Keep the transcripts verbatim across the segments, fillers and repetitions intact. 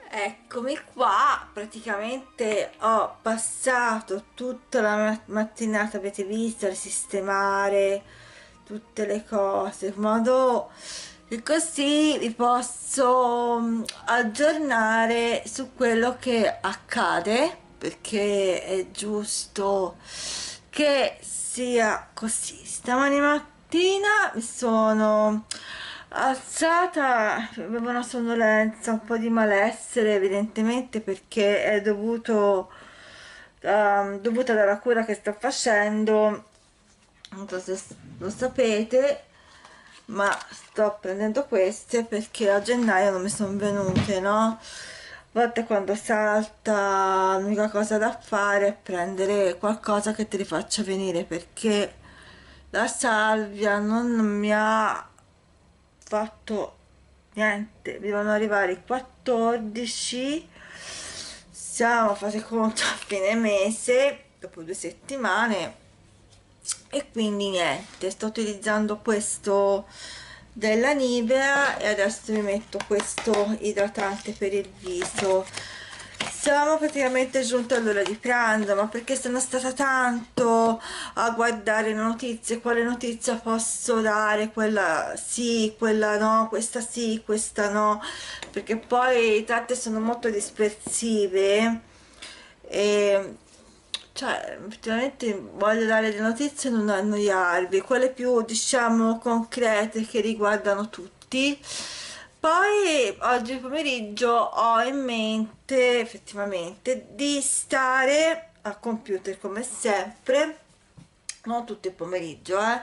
Eccomi qua, praticamente ho passato tutta la ma- mattinata, avete visto, a sistemare tutte le cose, in modo che così vi posso mm, aggiornare su quello che accade, perché è giusto che sia così. Stamani mattina mi sono alzata, avevo una sonnolenza, un po' di malessere evidentemente perché è dovuto ehm, dovuta dalla cura che sto facendo. Non so se lo sapete, ma sto prendendo queste perché a gennaio non mi sono venute, no? A volte quando salta l'unica cosa da fare è prendere qualcosa che te li faccia venire, perché la salvia non mi ha fatto niente. Devono arrivare i quattordici, siamo fate conto a fine mese, dopo due settimane, e quindi niente, sto utilizzando questo della Nivea e adesso mi metto questo idratante per il viso. Siamo praticamente giunti all'ora di pranzo, ma perché sono stata tanto a guardare le notizie, quale notizia posso dare, quella sì, quella no, questa sì, questa no, perché poi tante sono molto dispersive e cioè effettivamente voglio dare le notizie e non annoiarvi, quelle più diciamo concrete che riguardano tutti. Poi oggi pomeriggio ho in mente effettivamente di stare al computer come sempre, non tutto il pomeriggio, eh,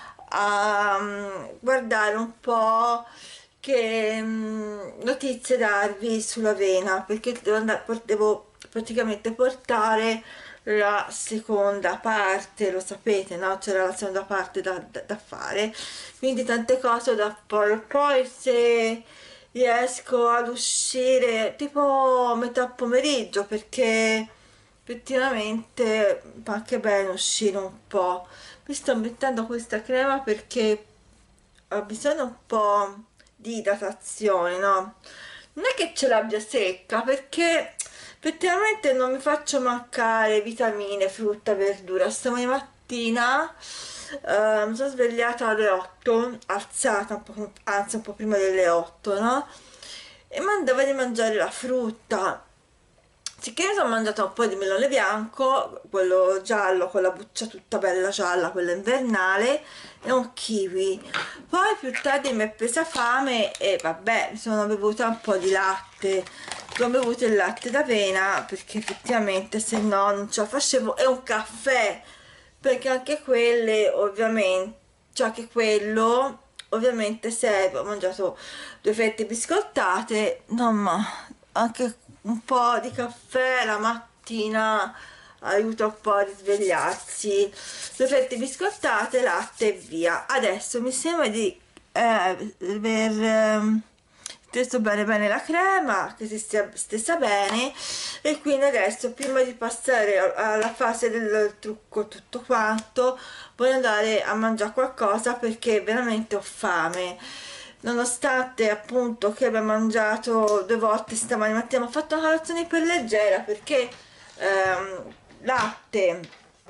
a mm, guardare un po' che mm, notizie darvi sull'avena, perché devo, andare, devo praticamente portare la seconda parte, lo sapete, no? C'era la seconda parte da, da, da fare, quindi tante cose da fare. Poi se riesco ad uscire tipo metà pomeriggio, perché effettivamente fa anche bene uscire un po'. Mi sto mettendo questa crema perché ho bisogno un po' di idratazione, no? Non è che ce l'abbia secca, perché effettivamente non mi faccio mancare vitamine, frutta, verdura. Stamani mattina eh, mi sono svegliata alle otto, alzata un po', anzi un po' prima delle otto, no? E mandava di mangiare la frutta. Sicché mi sono mangiata un po' di melone bianco, quello giallo con la buccia tutta bella gialla, quella invernale, e un kiwi. Poi più tardi mi è presa fame e vabbè, mi sono bevuta un po' di latte. Ho bevuto il latte d'avena perché effettivamente se no non ce la facevo, e un caffè, perché anche quelle ovviamente, cioè anche quello ovviamente serve. Ho mangiato due fette biscottate, no, ma anche un po' di caffè la mattina aiuta un po' a risvegliarsi. Due fette biscottate, latte e via. Adesso mi sembra di eh, aver ehm, steso bene bene la crema, che si stia stessa bene, e quindi adesso prima di passare a- alla fase del trucco tutto quanto voglio andare a mangiare qualcosa perché veramente ho fame, nonostante appunto che abbia mangiato due volte stamani mattina. Mi ho fatto una colazione per leggera perché ehm, latte,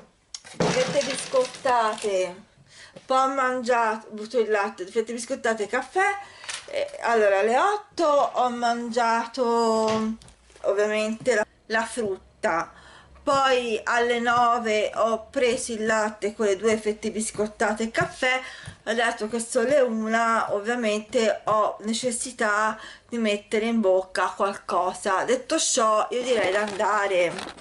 fette biscottate, poi ho mangiato, ho bevuto il latte, fette biscottate, caffè. Eh, allora alle otto ho mangiato ovviamente la, la frutta, poi alle nove ho preso il latte con le due fette biscottate e caffè. Adesso che sono le una ovviamente ho necessità di mettere in bocca qualcosa. Detto ciò io direi di andare.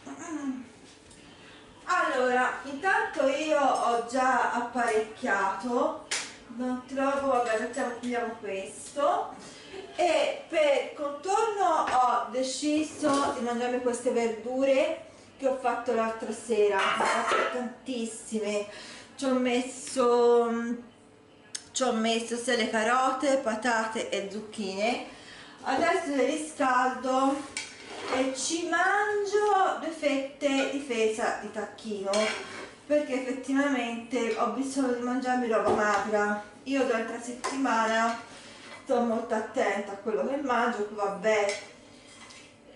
Allora, intanto io ho già apparecchiato, non trovo, vabbè, mettiamo, prendiamo questo, e per contorno ho deciso di mangiarmi queste verdure che ho fatto l'altra sera, ne ho fatte tantissime. Ci ho messo ci ho messo sia le carote, patate e zucchine. Adesso le riscaldo e ci mangio due fette di fesa di tacchino, perché effettivamente ho bisogno di mangiarmi roba magra. Io durante la settimana sto molto attenta a quello che mangio, vabbè,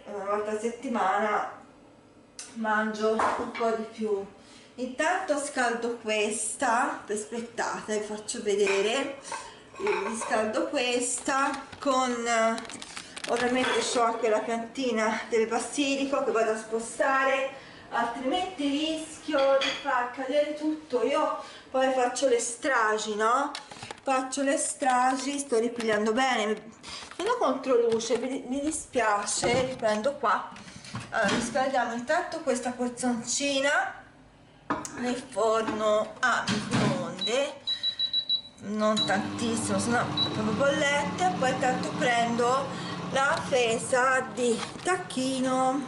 una volta a settimana mangio un po' di più. Intanto scaldo questa, aspettate, vi faccio vedere. Vi scaldo questa con ovviamente sciolgo la piantina del basilico che vado a spostare, altrimenti rischio di far cadere tutto. Io poi faccio le stragi, no? Faccio le stragi, sto ripigliando bene, sono contro luce, mi, mi dispiace, riprendo qua. Allora, riscaldiamo intanto questa porzoncina nel forno a microonde, non tantissimo, sennò proprio bollente. Poi tanto prendo la fesa di tacchino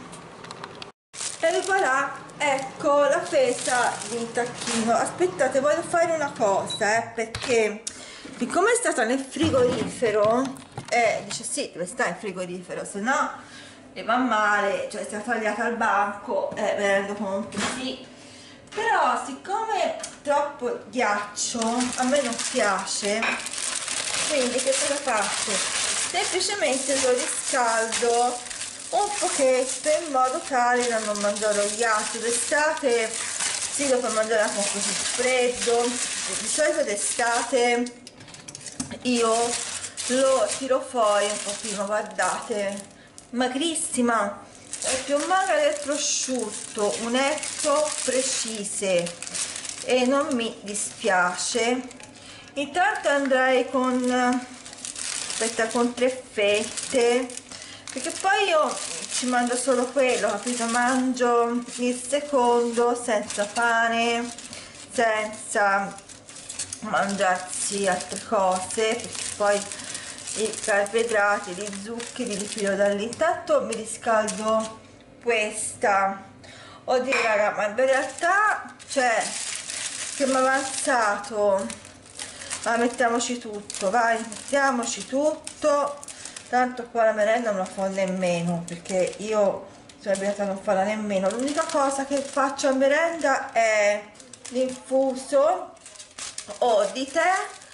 e voilà, ecco la fesa di tacchino. Aspettate, voglio fare una cosa, eh, perché siccome è stata nel frigorifero, eh, dice sì, dove sta il frigorifero, se no e va male, cioè si è tagliata al banco, eh, me ne rendo conto, sì. Però siccome troppo ghiaccio a me non piace, quindi che cosa faccio? Semplicemente lo riscaldo un pochetto in modo tale da non mangiarlo ghiaccio. D'estate si lo fa mangiare anche un po' più freddo, di solito d'estate io lo tiro fuori un po' prima, guardate, magrissima, è più magra del prosciutto, un etto precise e non mi dispiace. Intanto andrei con aspetta con tre fette, perché poi io ci mangio solo quello, capito? Mangio il secondo senza pane, senza mangiarsi altre cose, perché poi i carboidrati, gli zuccheri li filo da lì. Intanto mi riscaldo questa. Oddio raga, ma in realtà cioè che mi è avanzato, ma mettiamoci tutto, vai, mettiamoci tutto, tanto qua la merenda non la fa nemmeno, perché io sono abituata a non farla nemmeno. L'unica cosa che faccio a merenda è l'infuso o di tè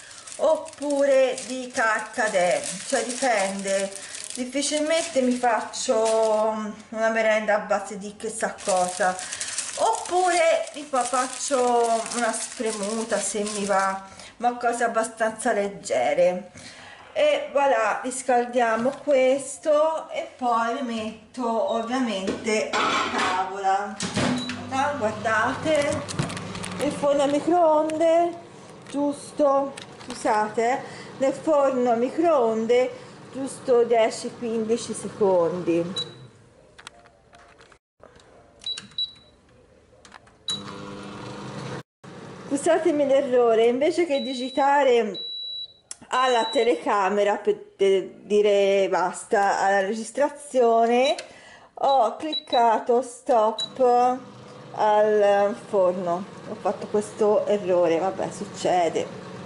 oppure di carcadè, cioè dipende. Difficilmente mi faccio una merenda a base di chissà cosa, oppure mi faccio una spremuta se mi va, ma cose abbastanza leggere. E voilà, riscaldiamo questo e poi mi metto ovviamente a tavola. Ah, guardate, il forno a microonde, giusto, scusate, nel forno a microonde giusto dieci quindici secondi. Scusatemi l'errore, invece che digitare alla telecamera per dire basta alla registrazione, ho cliccato stop al forno, ho fatto questo errore, vabbè, succede.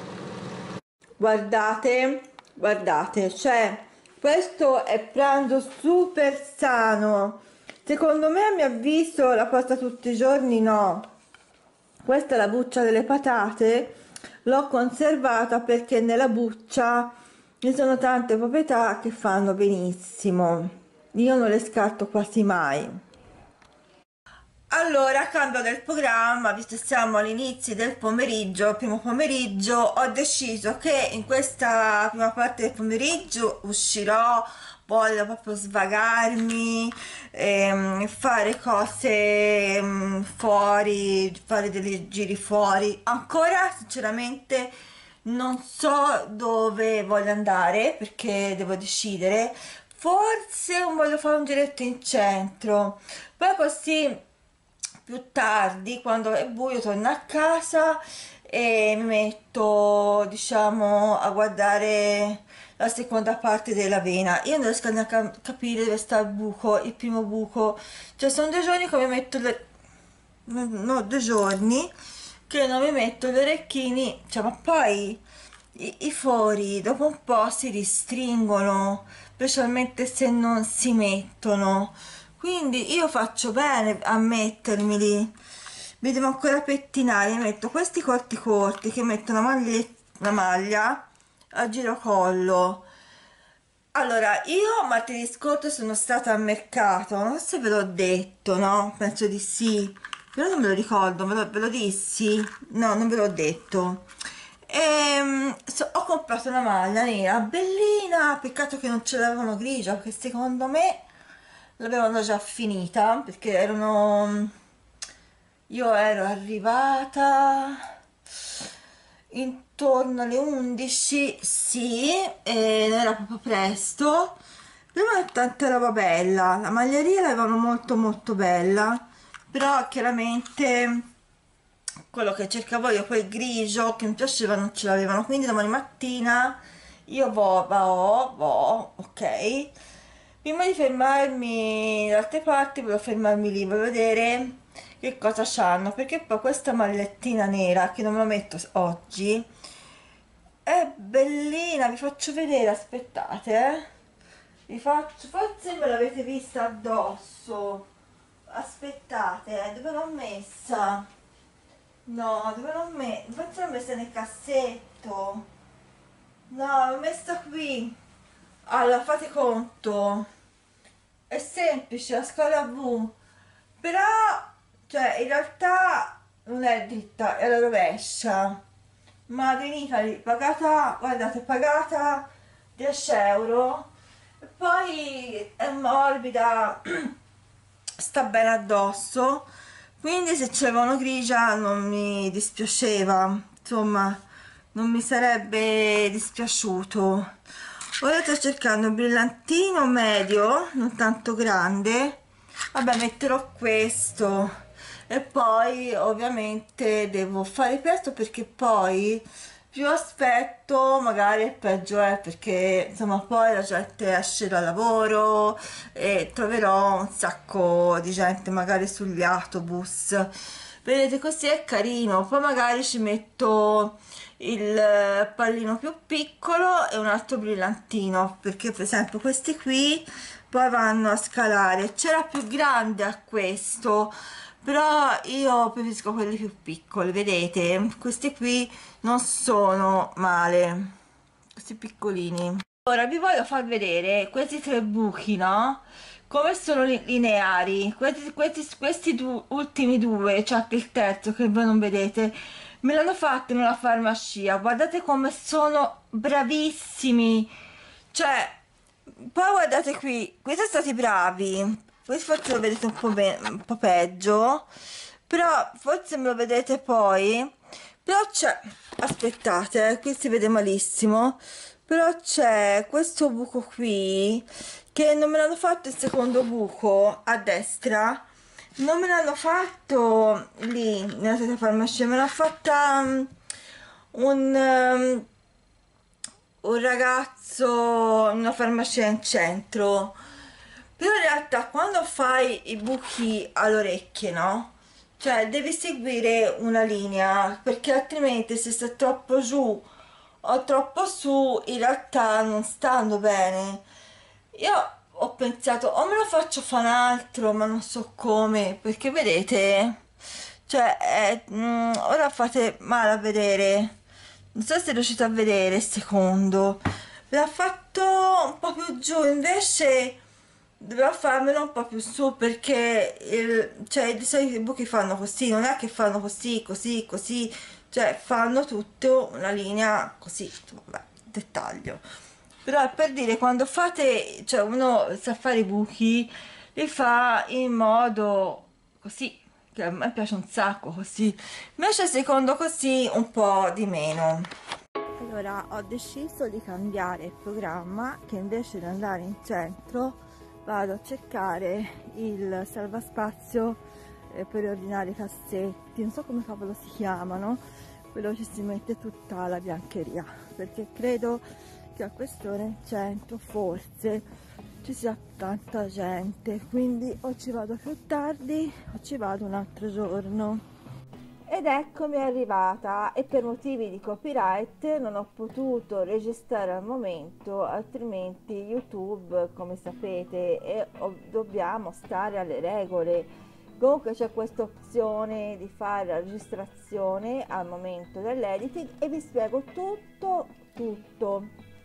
Guardate, guardate, cioè questo è pranzo super sano, secondo me, a mio avviso, la pasta tutti i giorni no. Questa è la buccia delle patate, l'ho conservata perché nella buccia ci sono tante proprietà che fanno benissimo, io non le scarto quasi mai. Allora, cambio del programma, visto che siamo all'inizio del pomeriggio, primo pomeriggio, ho deciso che in questa prima parte del pomeriggio uscirò, voglio proprio svagarmi, ehm, fare cose ehm, fuori, fare dei giri fuori. Ancora, sinceramente, non so dove voglio andare perché devo decidere. Forse voglio fare un giretto in centro, poi così più tardi quando è buio torno a casa e mi metto diciamo a guardare la seconda parte della vena. Io non riesco neanche a capire dove sta il buco, il primo buco, cioè sono due giorni che mi metto le no due giorni che non mi metto gli orecchini, cioè ma poi i, i fori dopo un po' si ristringono, specialmente se non si mettono, quindi io faccio bene a mettermeli. Mi devo ancora pettinare, mi metto questi corti corti che metto una maglia, una maglia a girocollo, Allora, io martedì scorso sono stata al mercato, non so se ve l'ho detto, no? Penso di sì, però non me lo ricordo, ve lo, ve lo dissi? No, non ve l'ho detto. Ehm, so- ho comprato una maglia nera, bellina, peccato che non ce l'avevano grigia, perché secondo me l'avevano già finita, perché erano... Io ero arrivata intorno alle undici, sì, e non era proprio presto, però è tanta roba bella, la maglieria l'avevano molto molto bella, però chiaramente quello che cercavo io, quel grigio che mi piaceva, non ce l'avevano, quindi domani mattina io vo, va, vo, ok, prima di fermarmi da altre parti volevo fermarmi lì, volevo vedere che cosa c'hanno, perché poi questa magliettina nera che non me la metto oggi è bellina, vi faccio vedere, aspettate, eh. Vi faccio, forse me l'avete vista addosso. Aspettate, eh, dove l'ho messa? No, dove l'ho messa? Forse l'ho messa nel cassetto. No, l'ho messa qui. Allora, fate conto. È semplice, la scala V. Però, cioè, in realtà non è dritta, è alla rovescia. Made in Italy, pagata, guardate, pagata dieci euro. E poi è morbida, sta bene addosso, quindi se c'avevano grigia non mi dispiaceva, insomma non mi sarebbe dispiaciuto. Ora sto cercando un brillantino medio, non tanto grande, vabbè metterò questo e poi ovviamente devo fare presto perché poi più aspetto magari è peggio è, perché insomma poi la gente esce dal lavoro e troverò un sacco di gente magari sugli autobus, vedete, così è carino. Poi magari ci metto il pallino più piccolo e un altro brillantino, perché per esempio questi qui poi vanno a scalare. C'era più grande a questo, però io preferisco quelli più piccoli, vedete, questi qui non sono male, questi piccolini. Ora vi voglio far vedere questi tre buchi, no? Come sono li- lineari. Questi, questi, questi due, ultimi due, c'è anche il terzo che voi non vedete, me l'hanno fatto nella farmacia. Guardate come sono bravissimi. Cioè, poi guardate qui, questi sono stati bravi. Questo forse lo vedete un po', be- un po' peggio, però forse me lo vedete poi. Però c'è, aspettate, eh, qui si vede malissimo, però c'è questo buco qui che non me l'hanno fatto, il secondo buco a destra non me l'hanno fatto lì nella stessa farmacia, me l'ha fatta um, un, um, un ragazzo in una farmacia in centro. Però in realtà quando fai i buchi alle orecchie, no? Cioè devi seguire una linea, perché altrimenti se stai troppo giù o troppo su in realtà non stanno bene. Io ho pensato o me lo faccio fare un altro, ma non so come, perché vedete, cioè è- mm, ora fate male a vedere, non so se riuscite a vedere il secondo, l'ha fatto un po' più giù, invece dovrò farmelo un po' più su, perché il, cioè, di solito i buchi fanno così, non è che fanno così, così, così, cioè fanno tutto una linea così, vabbè, dettaglio. Però è per dire, quando fate, cioè uno sa fare i buchi, li fa in modo così, che a me piace un sacco così, invece secondo così un po' di meno. Allora ho deciso di cambiare il programma, che invece di andare in centro vado a cercare il salvaspazio eh, per ordinare i cassetti, non so come cavolo si chiamano, quello ci si mette tutta la biancheria, perché credo che a quest'ora in centro forse ci sia tanta gente, quindi o ci vado più tardi o ci vado un altro giorno. Ed eccomi arrivata, e per motivi di copyright non ho potuto registrare al momento, altrimenti YouTube, come sapete, è, dobbiamo stare alle regole. Comunque c'è questa opzione di fare la registrazione al momento dell'editing e vi spiego tutto tutto.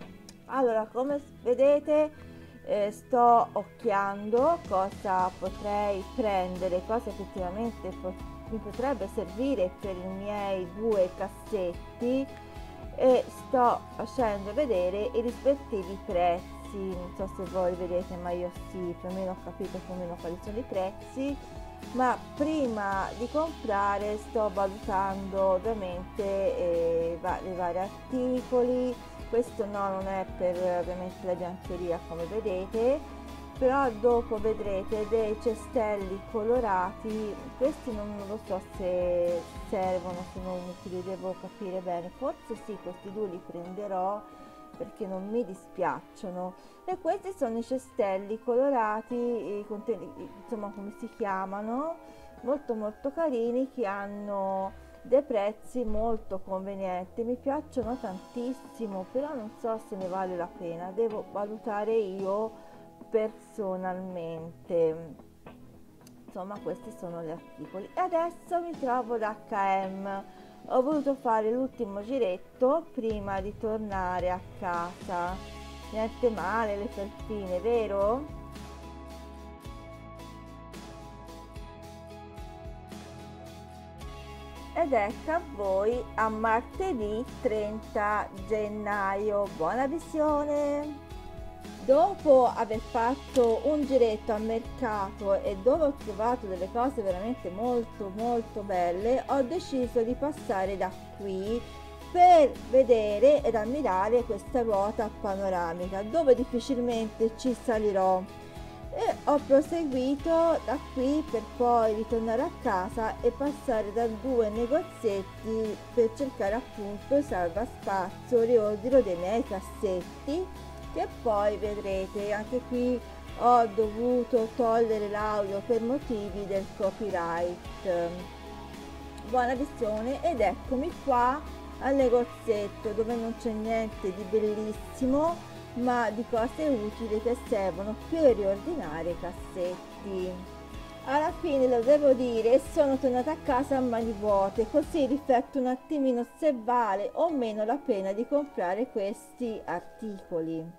Allora, come vedete, eh, sto occhiando cosa potrei prendere, cosa effettivamente po- mi potrebbe servire per i miei due cassetti, e sto facendo vedere i rispettivi prezzi. Non so se voi vedete, ma io sì, più o meno ho capito più o meno quali sono i prezzi, ma prima di comprare sto valutando ovviamente eh, va- i vari articoli. Questo no, non è per ovviamente la biancheria, come vedete, però dopo vedrete dei cestelli colorati. Questi non lo so se servono, se non utili, devo capire bene. Forse sì, questi due li prenderò perché non mi dispiacciono. E questi sono i cestelli colorati, i conten- insomma, come si chiamano, molto molto carini, che hanno dei prezzi molto convenienti. Mi piacciono tantissimo, però non so se ne vale la pena, devo valutare io personalmente. Insomma, questi sono gli articoli. E adesso mi trovo da acca e emme. Ho voluto fare l'ultimo giretto prima di tornare a casa. Niente male le felpine, vero? Ed ecco a voi a martedì trenta gennaio. Buona visione! Dopo aver fatto un giretto al mercato e dove ho trovato delle cose veramente molto molto belle, ho deciso di passare da qui per vedere ed ammirare questa ruota panoramica, dove difficilmente ci salirò, e ho proseguito da qui per poi ritornare a casa e passare da due negozietti per cercare appunto il salvaspazio, riordino dei miei cassetti, che poi vedrete. Anche qui ho dovuto togliere l'audio per motivi del copyright. Buona visione. Ed eccomi qua al negozietto, dove non c'è niente di bellissimo, ma di cose utili che servono per riordinare i cassetti. Alla fine, lo devo dire, sono tornata a casa a mani vuote, così rifletto un attimino se vale o meno la pena di comprare questi articoli.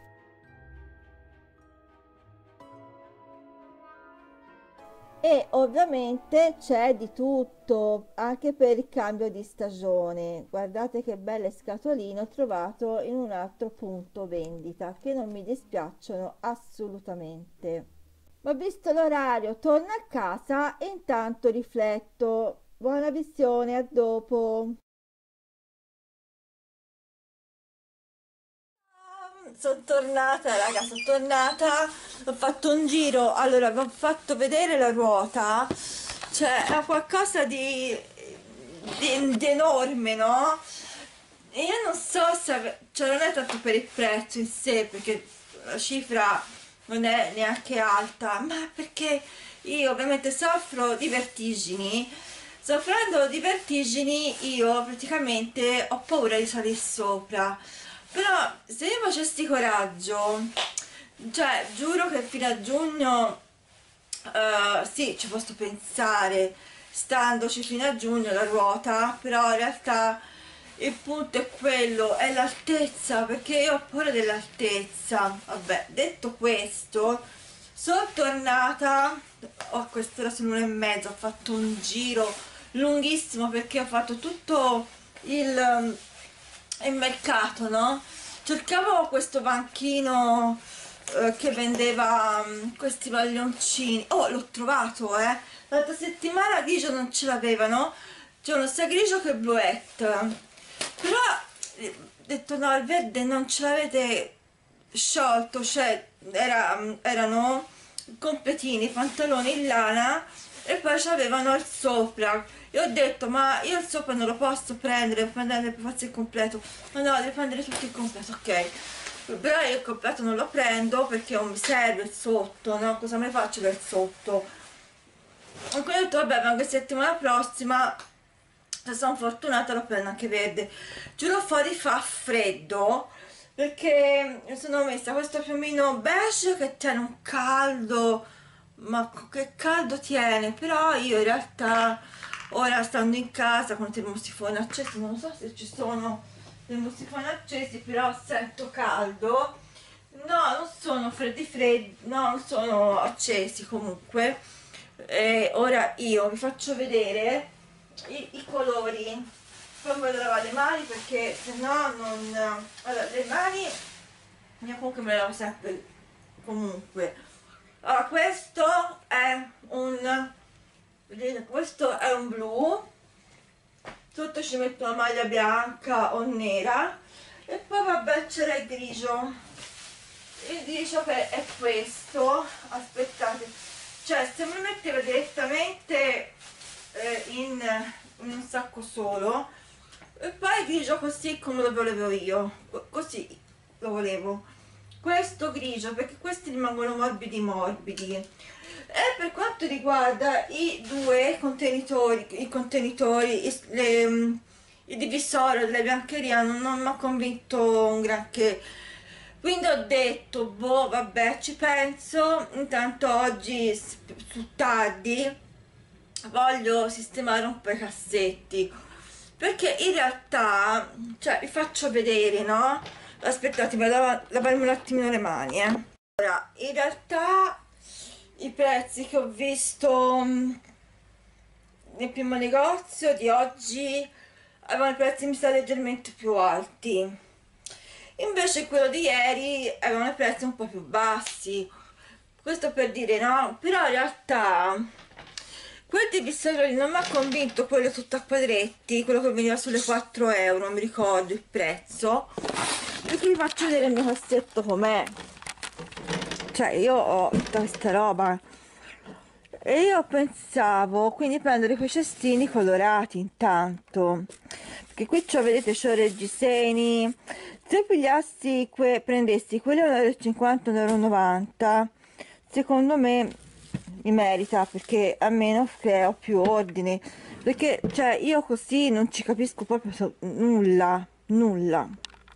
E ovviamente c'è di tutto, anche per il cambio di stagione. Guardate che belle scatoline ho trovato in un altro punto vendita, che non mi dispiacciono assolutamente. Ma visto l'orario, torno a casa e intanto rifletto. Buona visione, a dopo. Sono tornata, raga, sono tornata, ho fatto un giro, allora vi ho fatto vedere la ruota, cioè è qualcosa di, di, di enorme, no? E io non so se, ave- cioè non è tanto per il prezzo in sé, perché la cifra non è neanche alta, ma perché io ovviamente soffro di vertigini. Soffrendo di vertigini io praticamente ho paura di salire sopra. Però se io facessi coraggio, cioè giuro che fino a giugno, eh, sì, ci posso pensare, standoci fino a giugno la ruota, però in realtà il punto è quello, è l'altezza, perché io ho paura dell'altezza. Vabbè, detto questo, sono tornata, oh, a quest'ora sono l'una e mezza, ho fatto un giro lunghissimo perché ho fatto tutto il, il mercato, no? Cercavo questo banchino eh, che vendeva mm, questi maglioncini. Oh, l'ho trovato, eh! L'altra settimana grigio non ce l'avevano, c'erano sia grigio che bluette. Però eh, ho detto no, il verde non ce l'avete sciolto, cioè era- erano completini, pantaloni in lana, e poi c'avevano il sopra. E ho detto ma io il sopra non lo posso prendere, devo prendere per forza il completo. Ma no, devo prendere tutto il completo, ok. Però io il completo non lo prendo perché non mi serve il sotto, no? Cosa me ne faccio del sotto? E quindi ho detto vabbè, ma questa settimana prossima, se sono fortunata, lo prendo anche verde. Giuro, fuori fa freddo perché mi sono messa questo piumino beige che tiene un caldo, ma che caldo tiene. Però io in realtà ora, stando in casa con il termosifone acceso, non so se ci sono termosifoni accesi, però sento caldo. No, non sono freddi freddi, no, non sono accesi comunque. E ora io vi faccio vedere i, i colori. Poi vado a lavare le mani perché se no non... Allora, le mani io comunque me le lavo sempre comunque. Allora, questo è un... vedete, questo è un blu, sotto ci metto una maglia bianca o nera e poi vabbè c'era il grigio. Il grigio che è questo, aspettate, cioè se mi metteva direttamente eh, in, in un sacco solo e poi il grigio così come lo volevo io, così lo volevo, questo grigio, perché questi rimangono morbidi morbidi. E per quanto riguarda i due contenitori, i contenitori, i, le, il divisore della biancheria non, non mi ha convinto un granché, quindi ho detto boh vabbè ci penso. Intanto oggi su tardi voglio sistemare un po' i cassetti, perché in realtà, cioè vi faccio vedere, no? Aspettate, vado a lavarmi un attimino le mani, eh. Ora, in realtà i prezzi che ho visto mh, nel primo negozio di oggi avevano i prezzi mi sa leggermente più alti, invece quello di ieri avevano i prezzi un po' più bassi. Questo per dire, no? Però in realtà quel divisore non mi ha convinto, quello tutto a quadretti, quello che veniva sulle quattro euro, non mi ricordo il prezzo, perché vi faccio vedere il mio cassetto com'è. Cioè io ho tutta questa roba e io pensavo quindi prendere quei cestini colorati intanto, perché qui c'ho, vedete, c'ho reggiseni. Se pigliassi que prendessi quelli a uno e cinquanta, uno e novanta, secondo me mi merita, perché a meno che ho più ordini, perché cioè io così non ci capisco proprio so nulla nulla.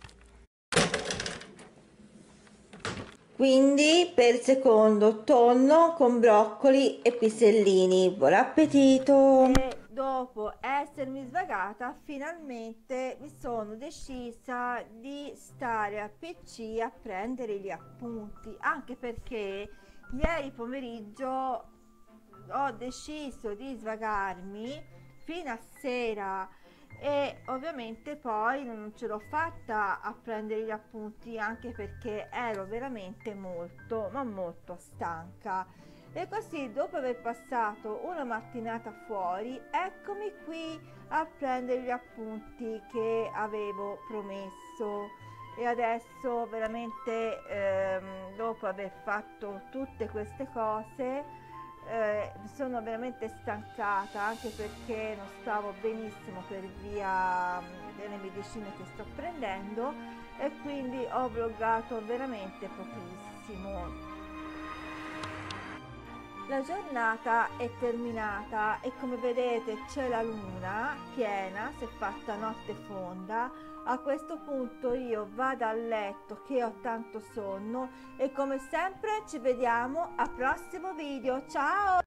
Quindi per il secondo tonno con broccoli e pisellini. Buon appetito! E dopo essermi svagata finalmente mi sono decisa di stare al P C a prendere gli appunti, anche perché ieri pomeriggio ho deciso di svagarmi fino a sera e ovviamente poi non ce l'ho fatta a prendere gli appunti, anche perché ero veramente molto ma molto stanca. E così, dopo aver passato una mattinata fuori, eccomi qui a prendere gli appunti che avevo promesso. E adesso veramente ehm, dopo aver fatto tutte queste cose eh, sono veramente stancata, anche perché non stavo benissimo per via mh, delle medicine che sto prendendo, e quindi ho vloggato veramente pochissimo. La giornata è terminata e come vedete c'è la luna piena, si è fatta notte fonda. A questo punto io vado a letto che ho tanto sonno e come sempre ci vediamo al prossimo video. Ciao!